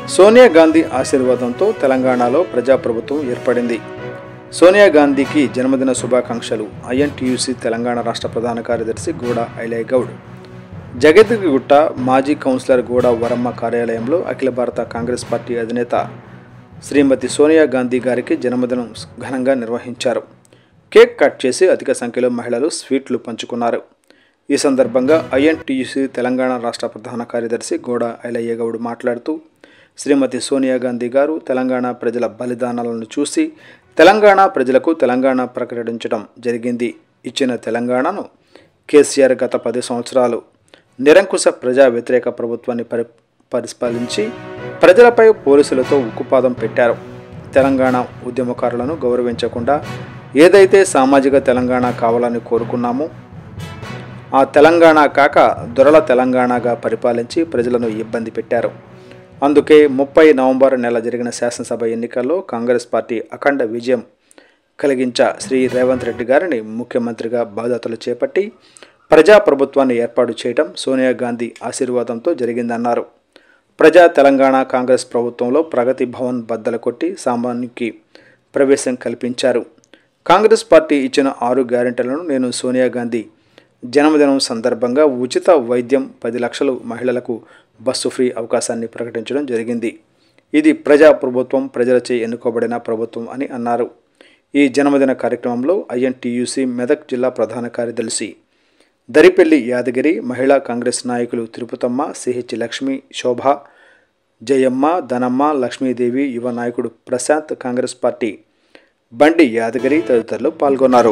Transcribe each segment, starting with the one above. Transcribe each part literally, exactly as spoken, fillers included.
సోనియా గాంధీ ఆశీర్వాదంతో తెలంగాణలో ప్రజాప్రభుత్వం ఏర్పడింది. సోనియా గాంధీకి జన్మదిన శుభాకాంక్షలు. ఐఎన్టీయూసీ తెలంగాణ రాష్ట్ర ప్రధాన కార్యదర్శి గూడ ఐలయ్య గౌడ్. జగద్గిరిగుట్ట మాజీ కౌన్సిలర్ గూడ వరమ్మ కార్యాలయంలో అఖిల భారత కాంగ్రెస్ పార్టీ అధినేత శ్రీమతి సోనియా గాంధీ గారికి జన్మదినం ఘనంగా నిర్వహించారు. కేక్ కట్ చేసి అధిక సంఖ్యలో మహిళలు స్వీట్లు పంచుకున్నారు. ఈ సందర్భంగా ఐఎన్టీయూసీ తెలంగాణ రాష్ట్ర ప్రధాన కార్యదర్శి గూడ ఐలయ్య గౌడ్ మాట్లాడుతూ, శ్రీమతి సోనియా గాంధీ గారు తెలంగాణ ప్రజల బలిదానాలను చూసి తెలంగాణ ప్రజలకు తెలంగాణ ప్రకటించడం జరిగింది. ఇచ్చిన తెలంగాణను కేసీఆర్ గత పది సంవత్సరాలు నిరంకుశ ప్రజా వ్యతిరేక ప్రభుత్వాన్ని పరి పరిపాలించి ప్రజలపై పోలీసులతో ఉక్కుపాదం పెట్టారు. తెలంగాణ ఉద్యమకారులను గౌరవించకుండా ఏదైతే సామాజిక తెలంగాణ కావాలని కోరుకున్నామో ఆ తెలంగాణ కాక దొరల తెలంగాణగా పరిపాలించి ప్రజలను ఇబ్బంది పెట్టారు. అందుకే ముప్పై నవంబర్ నెల జరిగిన శాసనసభ ఎన్నికల్లో కాంగ్రెస్ పార్టీ అఖండ విజయం కలిగించ శ్రీ రేవంత్ రెడ్డి గారిని ముఖ్యమంత్రిగా బాధ్యతలు చేపట్టి ప్రజాప్రభుత్వాన్ని ఏర్పాటు చేయడం సోనియా గాంధీ ఆశీర్వాదంతో జరిగిందన్నారు. ప్రజా తెలంగాణ కాంగ్రెస్ ప్రభుత్వంలో ప్రగతి భవన్ బద్దలు కొట్టి సామాన్యునికి ప్రవేశం కల్పించారు. కాంగ్రెస్ పార్టీ ఇచ్చిన ఆరు గ్యారెంటీలను నేను సోనియా గాంధీ జన్మదినం సందర్భంగా ఉచిత వైద్యం, పది లక్షలు మహిళలకు బస్సు ఫ్రీ అవకాశాన్ని ప్రకటించడం జరిగింది. ఇది ప్రజా ప్రభుత్వం, ప్రజలచే ఎన్నుకోబడిన ప్రభుత్వం అని అన్నారు. ఈ జన్మదిన కార్యక్రమంలో ఐఎన్టీయూసీ మెదక్ జిల్లా ప్రధాన కార్యదర్శి దరిపెల్లి యాదగిరి, మహిళా కాంగ్రెస్ నాయకులు తిరుపతమ్మ, సిహెచ్ లక్ష్మి, శోభ, జయమ్మ, ధనమ్మ, లక్ష్మీదేవి, యువ నాయకుడు ప్రశాంత్, కాంగ్రెస్ పార్టీ బండి యాదగిరి తదితరులు పాల్గొన్నారు.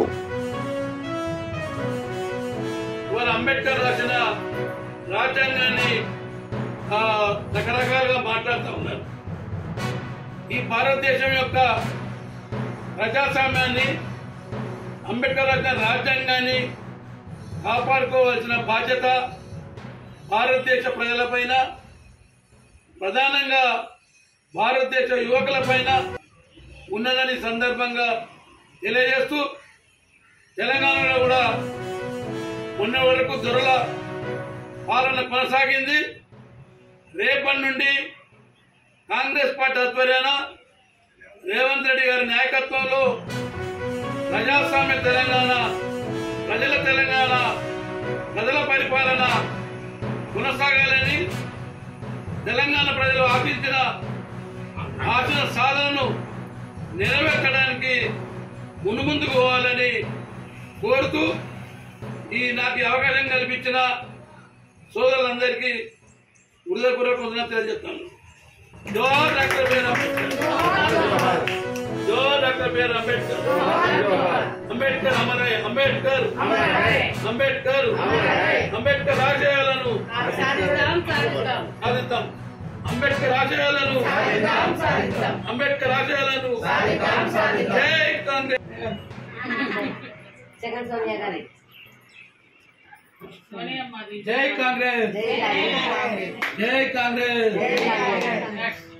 అంబేద్కర్ రాసిన రాజ్యాంగాన్ని రకరకాలుగా మాట్లాడుతూ ఉన్నారు. ఈ భారతదేశం యొక్క ప్రజాస్వామ్యాన్ని, అంబేద్కర్ రాసిన రాజ్యాంగాన్ని కాపాడుకోవాల్సిన బాధ్యత భారతదేశ ప్రజలపైన, ప్రధానంగా భారతదేశ యువకులపైన ఉన్నదని సందర్భంగా తెలియజేస్తూ, తెలంగాణలో కూడా మొన్న వరకు దొరల పాలన కొనసాగింది. రేపటి నుండి కాంగ్రెస్ పార్టీ ఆధ్వర్యాన రేవంత్ రెడ్డి గారి నాయకత్వంలో ప్రజాస్వామ్య తెలంగాణ, ప్రజల తెలంగాణ, ప్రజల పరిపాలన కొనసాగాలని, తెలంగాణ ప్రజలు ఆశించిన ఆశల సాధనను నెరవేర్చడానికి మునుముందుకు పోవాలని కోరుతూ ఈ నాకు అవకాశం కల్పించిన సోదరులందరికీ హృదయపూర్వక వందనాలు తెలియజేస్తాను. జోహార్ డాక్టర్ బిఆర్ అంబేద్కర్, జోహార్ డాక్టర్ బిఆర్ అంబేద్కర్, అంబేద్కర్ అమరే, అంబేద్కర్ అంబేద్కర్ అంబేద్కర్ ఆశయాలను సాధిద్దాం, అంబేద్కర్ ఆశయాలను అంబేద్కర్ ఆశయాలను జై కాంగ్రెస్. జై కాంగ్రెస్, జై కాంగ్రెస్.